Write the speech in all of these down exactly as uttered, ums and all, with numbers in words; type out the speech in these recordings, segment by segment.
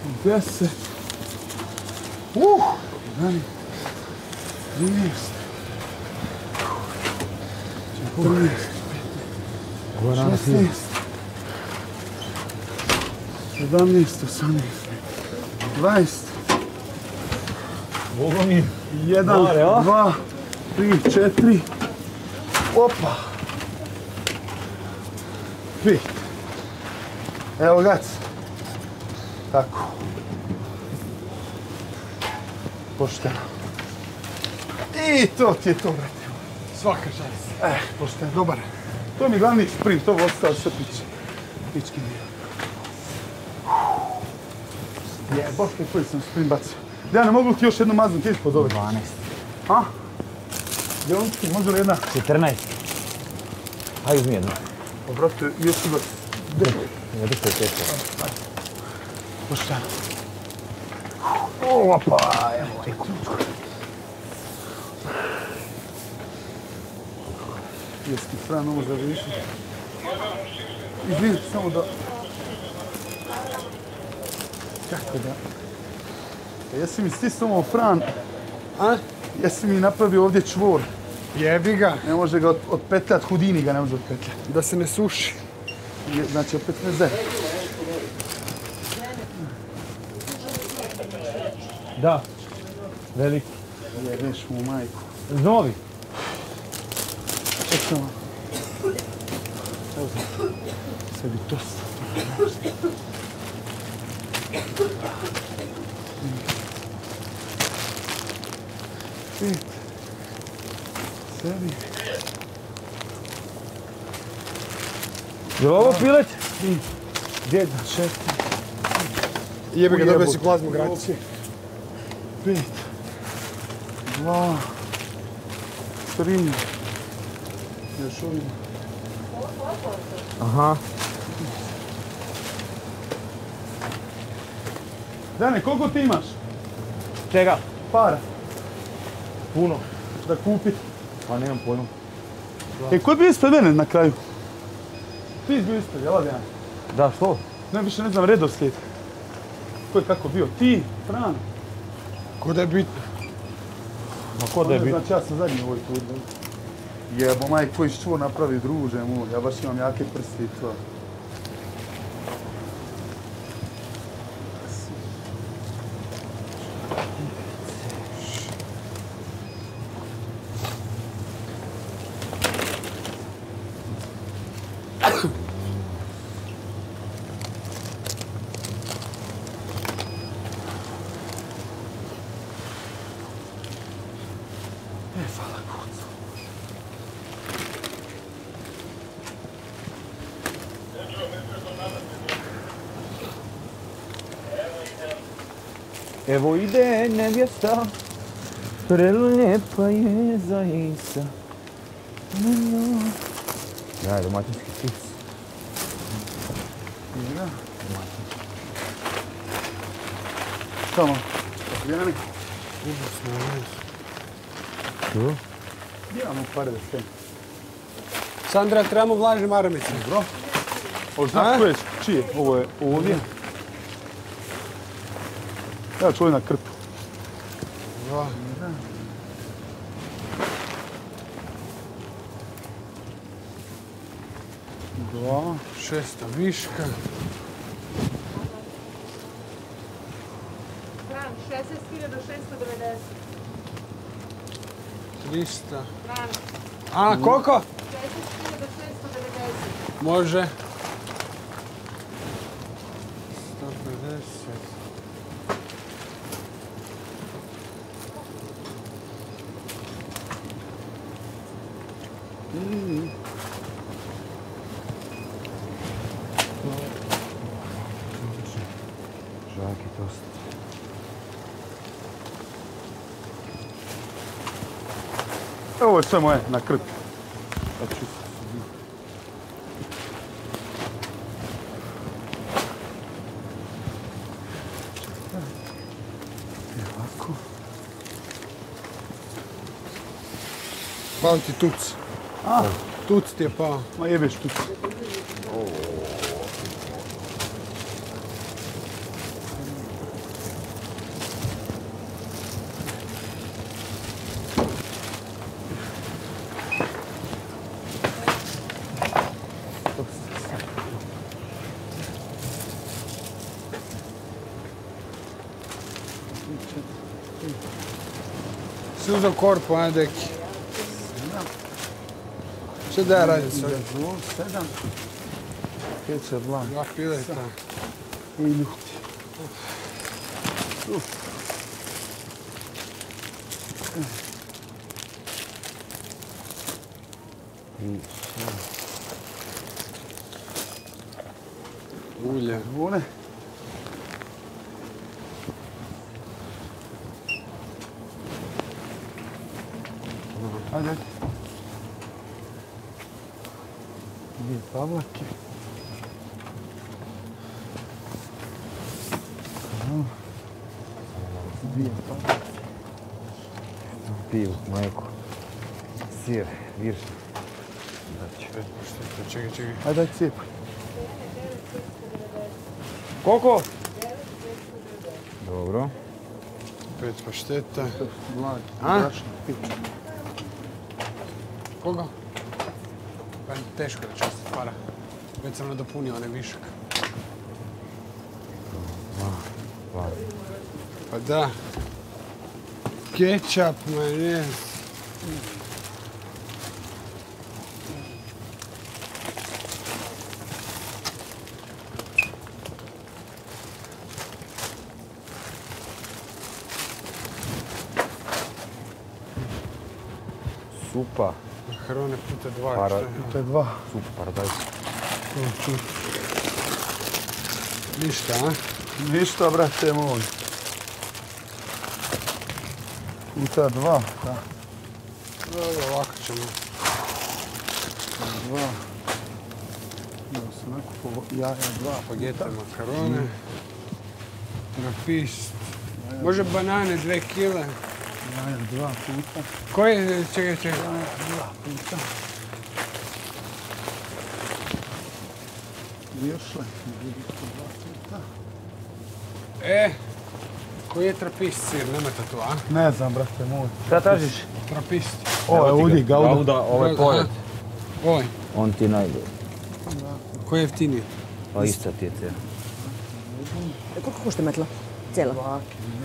deset. Uh! jedanaest. trinaest. četrnaest. šesnaest. sedamnaest. osamnaest. dvadeset. Bogomir. jedan, dva, tri, četiri. Opa. Pet. Evo gac. Tako. Pošteno. I to ti je to, brate. Svaka čast. Eh, pošteno, dobar. To mi je glavni sprint, to ostao sve piće. Pički dio. Je, boške koji sam sprint bacio. Dejane, mogu li ti još jednu maznu ti ispod ove? dvanaest. A? Jelonski, može li jedna? četrnaest. Hajde uzmi jednu. O, brate, još ima... Ne bih se teško. Pošteno. Opa, evo majku. Jesi ti Fran ovo zaviši? Izvini, samo da... Kako da... Jesi mi stisnuo ovo Fran? A? Jesi mi napravio ovdje čvor? Jebi ga. Ne može ga otpetljat, Hudini ga ne može otpetljat. Da se ne suši. Znači, opet ne zem. Da. Veliki. Jebeš mu majku. Novi. Čekaj malo. Evo znam. Sebi tost. Pet. Sebi. Je li ovo pilet? Tri. Jedan, četiri. Jebi ga, dobio si plazmu gracije. Pet. Dva. Tri. Još ovdje. Aha. Dane, koliko ti imaš? Čega? Para. Puno. Da kupi. Pa nemam pojma. E, ko je bio ispred mene na kraju? Ti si bio ispred, jel' Dejan? Da, što? Ne, više ne znam redoslijed. Ko je kako bio? Ti, Fran. Ko da je bitno? Ma ko da je bitno? Znači, ja sam zadnji u ovoj turi. Jebo, maj, koji čvor napravi, druže moj. Ja baš imam jake prste i to. Evo ide nevjesta, prelijepa je zaista. Daj, domaćinski čic. Ja. Tamo. Jani. Užasno, ne. Što? Imamo pare da sve. Sandra, trebamo vlažne maramice. Dobro. Ovo znaš koje je? Čije? Ovo je ovdje. Ja ću ovdje na krpu. Dva. Dva. Šesta viška. Fran, šezdeset hiljada šesto devedeset. Trista. Fran, A, koliko? šezdeset hiljada šesto devedeset. Može. sto pedeset. Mm. Žaki tost. Ovo je sve moje na krp. Ovako. Pao ti tuc. A, Tuc ti je pao. ma jebeš tu. Si uzeo korpu, a deki? Što da ja radim sad? Gazol, sedam. Keće blan. Dva pileta. I ljuti. Ulje. Vune. Ajde. Dvije pavlake. Dvije pavlake. Pivo, mlijeko, sir, virš. Čekaj, čekaj. Ajde, daj cijepaj. Koliko? Dobro. Pet pašteta. Mlad, A? brašno, pit. Koga? Pa teško da čast para. Već sam nadopunio onaj višak. Pa da. Kečap, majonez. Supa. Makarone puta dva. Para- Šta je? To je dva. Supa, paradajz. Ništa, a? Ništa, brate moj. Puta dva, da. Dobro, ovako ćemo. Dva. Da se nakupo jaja dva. Pagete makarone. Rapist. Može banane dve kile. Jaja dva puta. Koje? Čekaj, čekaj. Jaja dva puta. Viršle. Dva puta. E, koji je trapist sir? Nemate tu, a? Ne znam, brate moj. Šta tražiš? Trapist. Ovo je Udi, Gauda. Gauda, ovaj Aha. pored. Ovaj. On ti najbolji. Koji je jeftiniji? Pa ista ti je cijena. Koliko košta metla? Cijela?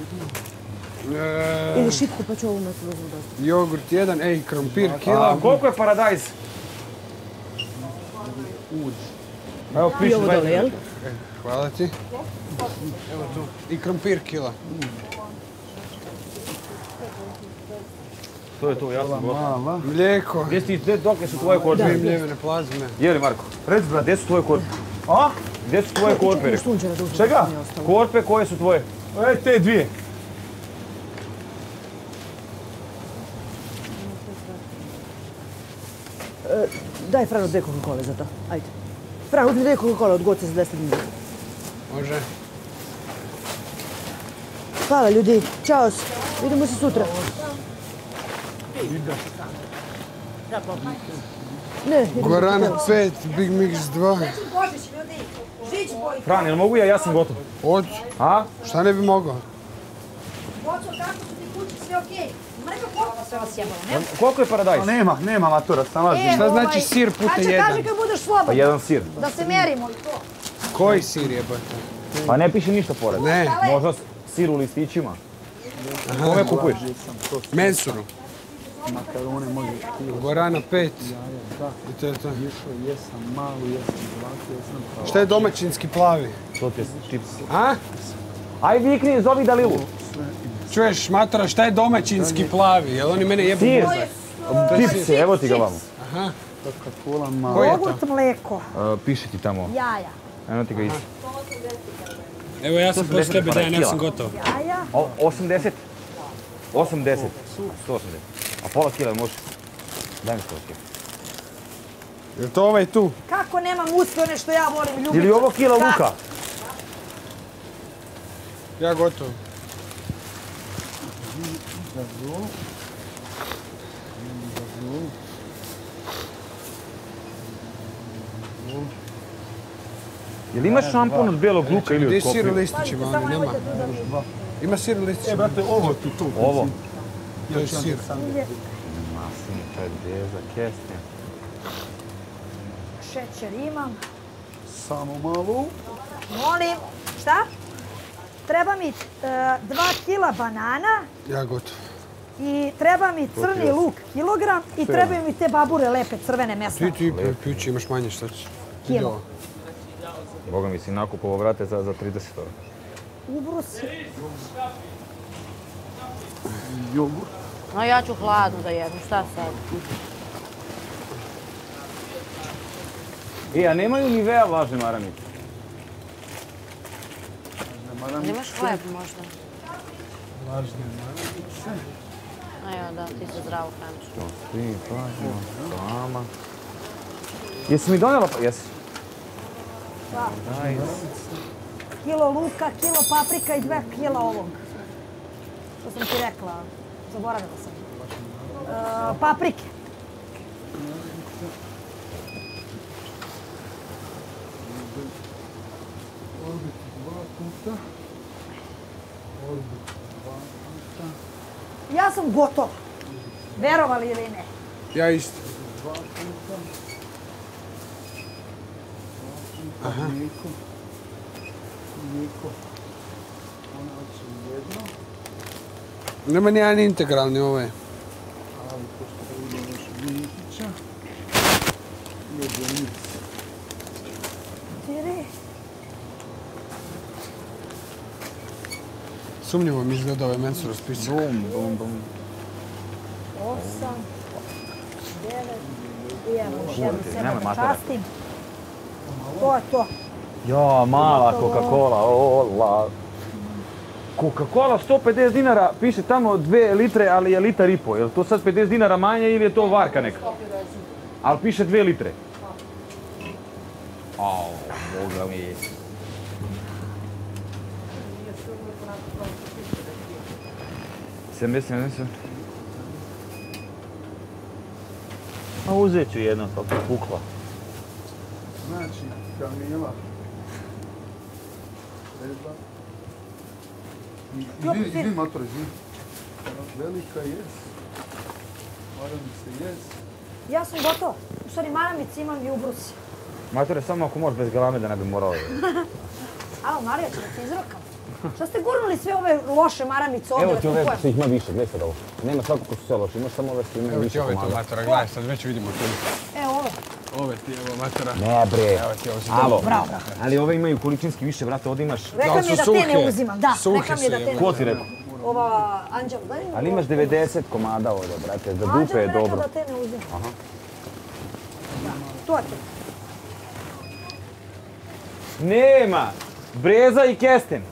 E, Ili šipku pa ću ovu metlu uzeti. jogurt jedan, ej, krompir kila. A koliko je paradajz? Evo I piše ovo dole, jel? E, hvala ti. Evo tu. I krompir kila. To je to, ja sam gotov. Mala. Mlijeko. Gdje si, gdje, dokle su tvoje korpe? Dvije mljevene plazme. Je li, Marko? Rec, brate. Gdje su tvoje korpe? A? Gdje su tvoje korpe? Čekaj, rekao? sunčana da uzmem. Čega? nije ostalo. Korpe koje su tvoje? E, te dvije. E, Daj Frano dve Coca-Cola za to. Ajde. Frano, uzmi dve Coca-Cola od goce za deset minuta. Može. Hvala ljudi. Ćao. Vidimo se sutra. Ne, idemo Gorana hotel. pet, Big Mix dva. Fran, jel mogu ja? Ja sam gotov. Od, A? šta ne bi mogao? Koliko je paradajz? A nema, nema matura, snalazi. Šta znači sir puta Znači, jedan? kaže kad budeš Pa slobodan, jedan sir. da se mjerimo i to. Koji sir jebate? Pa ne piše ništa pored. Ne, Možda sir u listićima. Kome kupuješ? mensuru. Makarone možeš kilo. Gorana pet. Da, I to je to. išao, jesam malu, jesam zlatu, jesam pravo. Šta je domaćinski plavi? To ti je čips. A? Aj vikni, zovi Dalilu. Čuješ, matora, šta je domaćinski plavi? Jel oni mene jebu Sir. mozak? Čipsi, evo ti ga vamo. Aha. Coca-Cola mala. Koji je to? Jogurt, mlijeko, E, piše ti tamo. jaja. Eno ti ga isti. Evo ja sam poslije tebe, daj, nek kila. sam gotov. Jaja, O, osamdeset? osamdeset. sto osamdeset. A pola kila može? Daj mi pola kila. Jel to ovaj tu? kako nema muske, one što ja volim ljubiti. Ili ovo kila luka? Ja gotov. Gazol. Jel imaš šampon od bijelog luka ili Gdje od je sir u kopi? listićima? Samo Ali nema. nemojte tu da mi... Ima sir u E, listićima. brate, ovo ti tu. Ovo? To je sir. Masni, čedeza, kestne. Šećer imam. Samo malo. Molim. Šta? treba mi dva kila banana Ja gotov. i treba mi crni luk kilogram i trebaju mi te babure lepe crvene mesne. Ti, ti, pići, imaš manje, šta ćeš? Kilo. Boga mi si nakupovo, vrate, za, za trideset eura. Ubrusi. Jogurt. No ja ću hladno da jedem, šta sad? E, a nemaju ni vea vlažne maramice? Nemaš hleb možda? Vlažne maramice. A evo da, ti se zdravo hraniš. Ti, pažnjo, sama. Jesi mi donijela? Jesi. Daj. Kilo luka, kilo paprika i dve kila ovog. To sam ti rekla, zaboravila sam. E, paprike. Orbit dva puta. Orbit dva puta. Ja sam gotova. Verovali ili ne? Ja isto. Dva puta. Aha. Mlijeko. Mlijeko. Ona hoće jedno. Nema nijedan integralni ovaj. Ali pošto vidimo još mlikića. Jedinic. Čiri. Sumnjivo mi izgleda ovaj men su raspisali. Bum, bum, bum. Osam. Devet. I evo još jednu sebe nemoj da matera. častim. To je to. Ja, mala Coca-Cola, ola. Coca-Cola sto pedeset dinara, piše tamo dve litre, ali je litar i po. Je li to sad pedeset dinara manje ili je to varka neka? Ali piše dve litre. Au, Boga mi. sedamdeset, sedamdeset. A uzet ću jedno, to je pukla. Znači, Kamila. Treba. Izvini, izvini, mator, izvini. Velika jes. Maramice jes. Ja sam gotova. U stvari maramice imam i ubrusi. Matore, samo ako možeš bez galame da ne bi morao. Alo, Marija, će da te izrokam. Šta ste gurnuli sve ove loše maramice ovdje? Evo ti ove što ih ima više, gledaj sad ovo. Nema svakako su sve loše, imaš samo ove što imaju Evo više ti ove to komada. matora, gledaj, sad već vidimo tu. Evo ovo. Ove ti, evo matora. Ne bre, Evo ti, ovo su alo, dobro. Bravo, bravo. ali ove imaju količinski više, brate, ovdje imaš... Rekla Da, mi je da su te ne suhe. uzimam, da. Suhe Rekla mi je da su, te ne Ko ti uzimam. rekao? Ova Anđela, daj mi. Ali imaš devedeset komada ovdje, brate, za dupe Anđela je mi rekla dobro. da te ne uzimam. Aha. Da, to je to. Nema! Breza i kesten.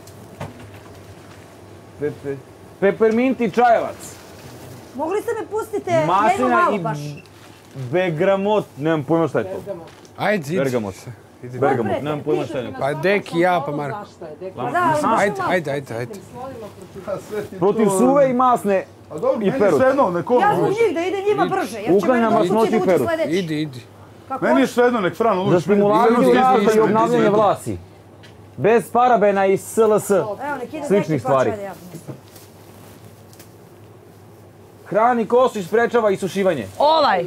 Pepe. Peperminti čajevac. Mogli ste me pustite, ja imam Maslina malo i baš. begramot, nemam pojma šta je to. Ajde, idi. Bergamot. Bergamot, nemam pojma šta je to. Pa Deki, ja, pa Marko. Da, ali baš Ajde, malo. ajde, ajde, ajde. A sve ti Protiv to- suve i masne. A dobro, i meni perut. svejedno, neko Ja zbog može. njih da ide njima brže, jer će Uklanja meni masnoću doći i da uđe perut. sljedeći. Idi, idi. Kako Meni je hoće? svejedno, nek Fran uđe. Za stimulaciju Izvedi, rasta izvedi, i obnavljanje izvedi. vlasi. Bez parabena i S L S. Evo, nek ide Sličnih neki pa stvari. ću ajde ja. Hrani kosu i sprečava isušivanje. Ovaj.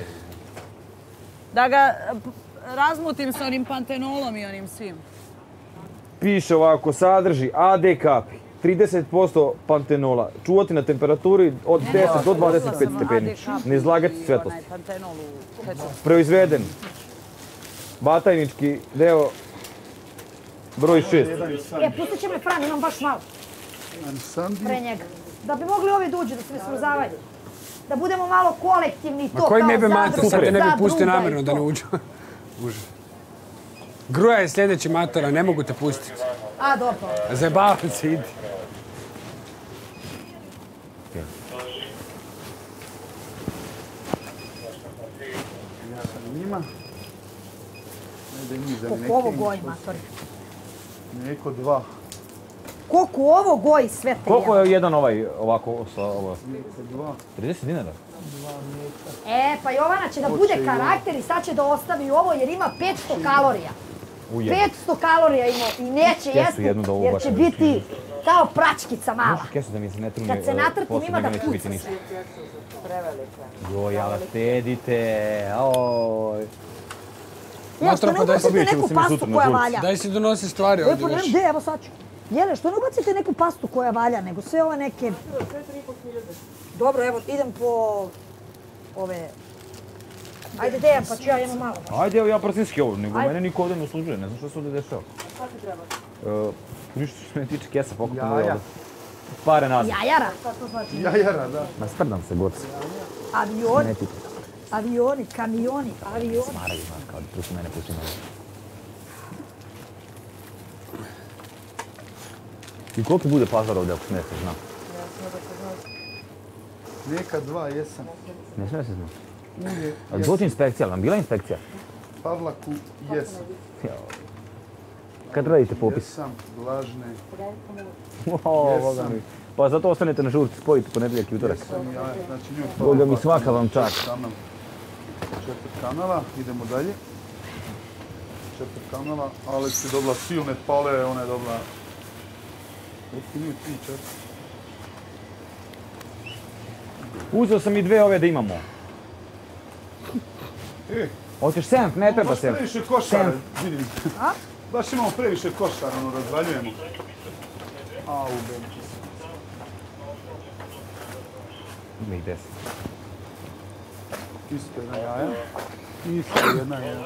Da ga p- razmutim sa onim pantenolom i onim svim. Piše ovako, sadrži A D kapi, trideset posto pantenola, čuvati na temperaturi od deset do dvadeset pet stepeni, ne izlagati svetlost. Onaj pantenol u keću. Proizveden, batajnički deo, broj šest. E, pustit će me Fran, imam baš malo Sandi. pre njega. Da bi mogli ovi dođu, da se ne smrzavaju. Da budemo malo kolektivni, to Ma koji kao ne bi mator, zadruga, sad te ne bi pustio zadruga i namjerno da to. ne uđu. Uže. Gruja je sljedeći matora, ne mogu te pustiti. A, dobro. Zajebavam se, idi. Ja sam njima. Ne da njih za Koliko ovo goji, matori. Neko dva. Koliko ovo goji sve te Koliko jelo. je jedan ovaj ovako sa ovo? Neko dva. trideset dinara? E, pa Jovana će da bude karakter i sad će da ostavi ovo jer ima petsto kalorija. Ujeb. petsto kalorija ima i neće Kesu jesti jednu da ovo jer baš će ne biti kao pračkica mala. Možeš kesu da mi se ne truni, Kad se e, natrtim posle ima nego da neće biti puca ništa. sve. Joj, ali štedite, oj. Ja, što ne pa daj unosite vidjet ćemo neku se mi pastu sutra na koja žurci. valja. Daj si donosi stvari E, ovdje pa ne, još. gde, evo sad ću. Jele, što ne ubacite neku pastu koja valja, nego sve ove neke... Dobro, evo, idem po ove... Ajde, Dejan, pa ću ja jedno malo. Ajde, evo ja prsinski ovo, nego mene niko ovdje ne uslužuje, ne znam što se ovdje dešava. Šta ti treba? E, ništa što se me tiče kesa, pokupno je Jaja. ovdje. Pare nazad. Jajara. Jajara, da. Ma sprdam se, goc. Avioni. Ne ti. Avioni, kamioni, avioni. Smaravi, znaš, kao tu su mene pusti malo. I koliki bude pazar ovdje ako smije se zna? Neka dva jesam. Ne smije se zna. Uvijek Ali doći inspekcija, ali vam bila inspekcija? Pavlaku jesam. Jao. Kad radite popis? Jesam, vlažne. O, Boga mi. Pa zato ostanete na žurci, spojite ponedjeljak i utorak. Jesam ja, znači nju Boga mi, svaka vam čast. kanal. Četvrt kanala, idemo dalje. Četvrt kanala, Alex je dobila silne pale, ona je dobila... Otko nije tri, četiri. Uzeo sam i dve ove da imamo. E, Hoćeš senf, ne treba baš senf. previše košara, Senf. vidim. Baš imamo previše košara, ono, razvaljujemo. Au, benči. Ima ih deset. Isto jedna jaja. Isto jedna jaja.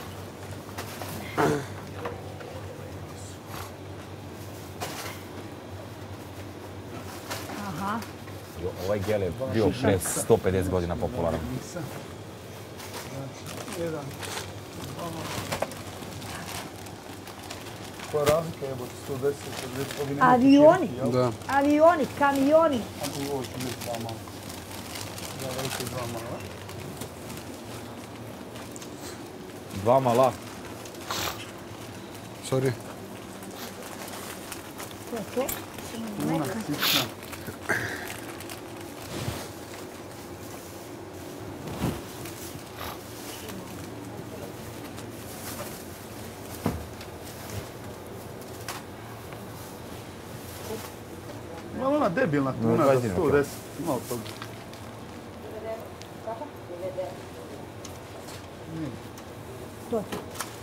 Aha. Jo, ovaj gel je bio pre sto pedeset godina popularan. Nisam. Znači, jedan, dva. Koja razlika je, bo sto deset, sto deset, ovi nemaju Avioni. kućirati, jel? Da. Avioni, kamioni. Ako ovo ću biti dva malo. Dva velike, dva mala. Dva mala. Sorry. To je to. Una sitna. Malo ona debilna tuna za dvadeset sto deset. Ima od toga. To je to.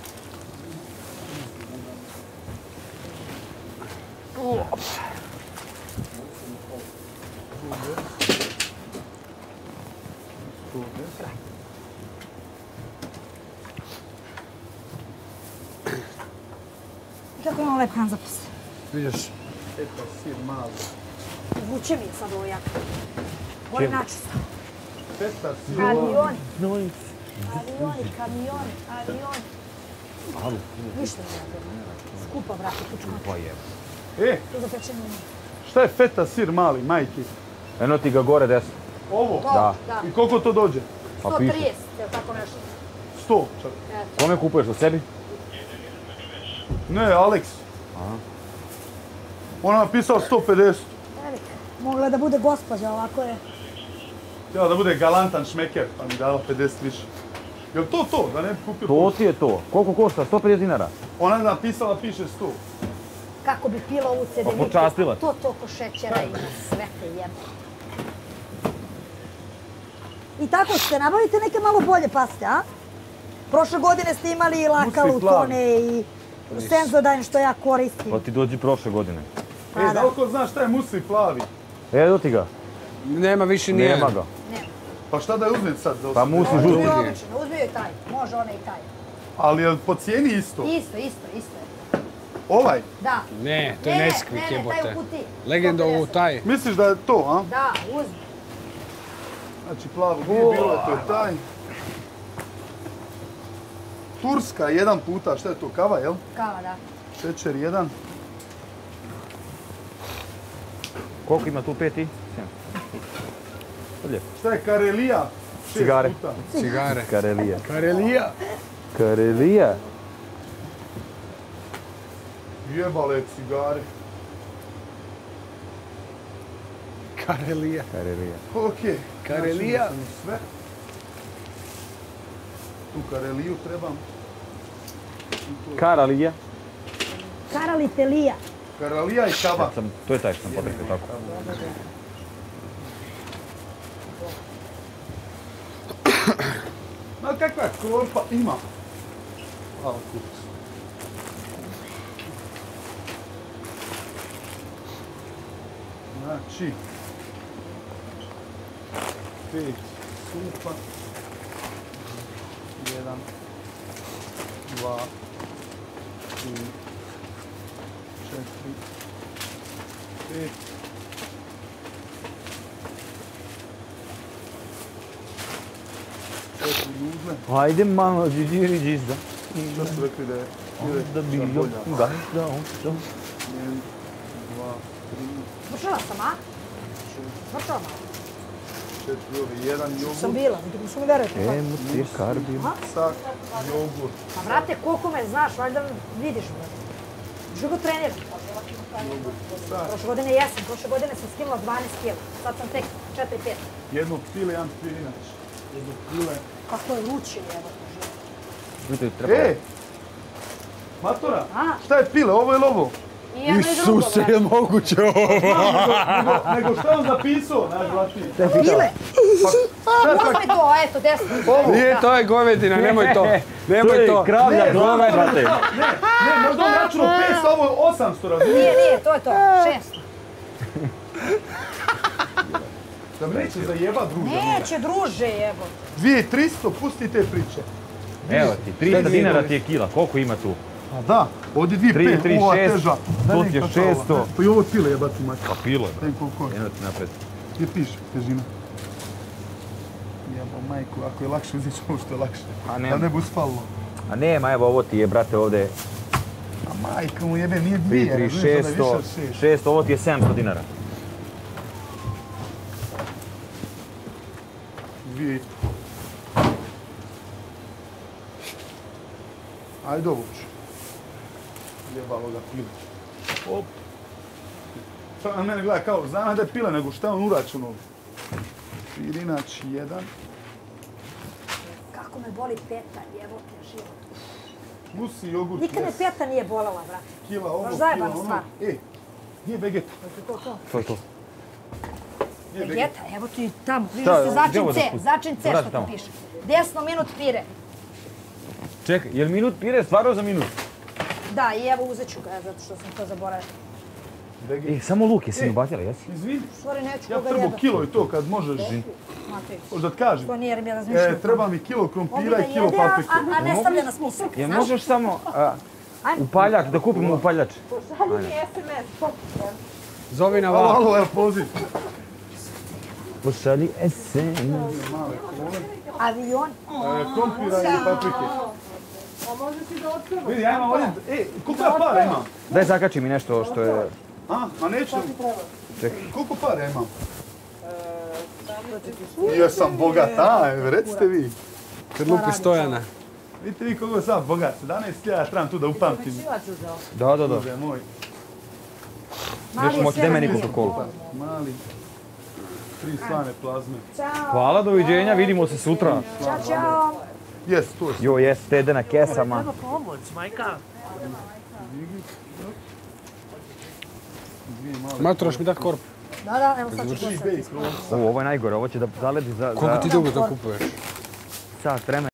Kako imam lep hanzapis? Vidiš? Eto, sir mali. Vuče mi je sad ovo jako. Volim načisto. Feta, sir. Avioni. Avioni, kamioni, avioni. Ništa ne radim. Skupa, brate, kučka. Pa je. E, Tu za pečenje nije. šta je feta, sir mali, majki? Eno ti ga gore desno. Ovo? Da. Da. I koliko to dođe? Pa sto piše. trideset, je li tako nešto? sto čak. Kome kupuješ, u sebi? Ne, Alex. Ona je napisala sto pedeset. Erik, mogla je da bude gospođa, ovako je. Htjela da bude galantan šmeker, pa mi dala pedeset više. Jel to to, da ne bi kupio To ti je to. Koliko košta? sto pedeset dinara. Ona je napisala, piše sto. Kako bi pila ovu cedeniku. Pa počastila te. To toliko šećera ima, sve te jebe. I tako ćete, nabavite neke malo bolje paste, a? Prošle godine ste imali i lakalutone i Sensodyne što ja koristim. Pa ti dođi prošle godine. E, da li ko znaš šta je musli plavi? Evo ti ga. Nema više nije. Nema ga. Pa šta da je uzmem sad? za Pa osam? musi Uzmi žuti. obično, uzmi joj taj, može ona i taj. Ali je po cijeni isto? Isto, isto, isto je. Ovaj? Da. Ne, to je Ne, ne, Nesquik ne, ne, taj jebote. u kutiji. Legenda sto u pedeset. taj. Misliš da je to, a? Da, uzmi. Znači plavu nije bilo, to je taj. Turska jedan puta, šta je to, kava, jel? Kava, da. Šećer jedan. Koliko ima tu peti? Lijepo. Šta je karelija? Šest Cigare. puta. Cigare. Karelija. Karelija. Karelija. Jebale cigare. Karelija. Karelija. Okej. Karelija. Znači, sam sve. Tu kareliju trebam. Karalija. Karalitelija. Karelija i kava. Sam, to je taj što sam potekao tako. Ma kakva korpa ima? Hvala kuc. Znači, pet supa, jedan, dva, tri, četiri, pet, četiri nudle. Ajde malo, džidžiri džizda. Što su rekli da je Da bi jo, gazda, on jedan, dva, tri, Vršala sam, a? Vršala malo. četiri, ove, jedan jogurt, Sam bila, vidim su mi verujete. Emu ti karbi. sak, jogurt, Pa vrate, koliko me znaš, valjda vidiš, brate. Dugo treniram. sak, Prošle godine jesam, prošle godine sam skinula dvanaest kila. Sad sam tek četiri pet. jedno pile, jedan pirinač, jedno pile. Kako je luči, evo. Vidite, treba... E! Matora, A? šta je pile, ovo ili ovo? I jedno i drugo, Isuse, brate. je moguće ovo? nego, nego šta je on zapisao, najvlatnije? Pile! Šta je Kako tak? je to, eto, desno. Nije, to je govedina, nemoj to. To Nemoj to. je kravlja glava, brate. Ne, ne, možda on računao petsto, ovo je osamsto, razumiješ? Nije, nije, to je to. Šest. Da me neće zajebat, druže. Neće, druže, evo. dvije i tristo, pusti te priče. Evo ti, tristo dinara ti je kila, koliko ima tu? A da, ovdje dvije Tri, pet, tri, ova šest, teža. Da tu ne, ti je kako je ova? šesto. Pa i ovo pile jebati mać. Pa pilo je, brate. Tem koliko je. Jedno ti napred. Gdje piše težina? Jebo majku, ako je lakše uzeti ovo što je lakše. A nema. Da ne bi uspalilo. A nema, evo ovo ti je, brate, ovdje A majka mu jebe, nije tri, dvije, tri, razumiješ, onda je više šesto, od šest. šesto, ovo ti je sedamsto dinara. Dvije i po. Ajde ovo ću. Jebalo ga pile. Op. Sad na mene gleda kao, znam da je pile, nego šta je on uračunao. Pirinač jedan. Kako me boli peta, evo te život. Musi jogurt. Nikad me yes. peta nije bolela, brate. Kila ovo, Baš kila zajebana ono. stvar. E, gdje je Vegeta? To, to. To je to. Gdje je Vegeta? Vegeta, evo ti tamo. Piše Šta, se gdje začin ovo da C, spustim? začin C Vrati što tamo. tu piše. Desno minut pire. Čekaj, je li minut pire stvarno za minut? Da, i evo uzet ću ga, zato što sam to zaboravila. Vegeta. E, samo luk je si E. ubatila, jesi? Izvini, Stvari neću ja koga trbo jebe. kilo i to kad možeš. Matej, Možda ti kažem. to nije jer mi je razmišljao. E, treba mi kilo Mogu krompira da i kilo jede, a, paprike. a, a ne stavlja na spisak. Je znaš? možeš samo a, Ajmo. upaljak, da kupimo upaljač? Pošalji mi es em es, pop. Zovi na Alo, val. alo, evo poziv. Pošalji es em es. Male kole. Avion. E, krompira i paprike. A može ti da otkrva? Vidi, ja imam ovdje, e, koliko ja para imam? Daj zakači mi nešto što je... A, a neću. Čekaj. Koliko para imam? Ja sam bogat, a, recite vi. Kad lupi Stojana. Vidite vi koliko sam bogat, sedamnaest hiljada trebam tu da upamtim. Da, da, da. Druže moj, Još moći, daj meni Coca-Cola. mali, tri slane plazme. Hvala, doviđenja, vidimo se sutra. Ćao, čao. Jes, to je Jo, jes, tede na kesama. dvije male. Maturaš mi dat korp. Da, da, evo sad ću Tri glasati. bejkova. O, ovo je najgore, ovo će da zaledi za, Koliko za ti dugo to kupuješ? sat vremena.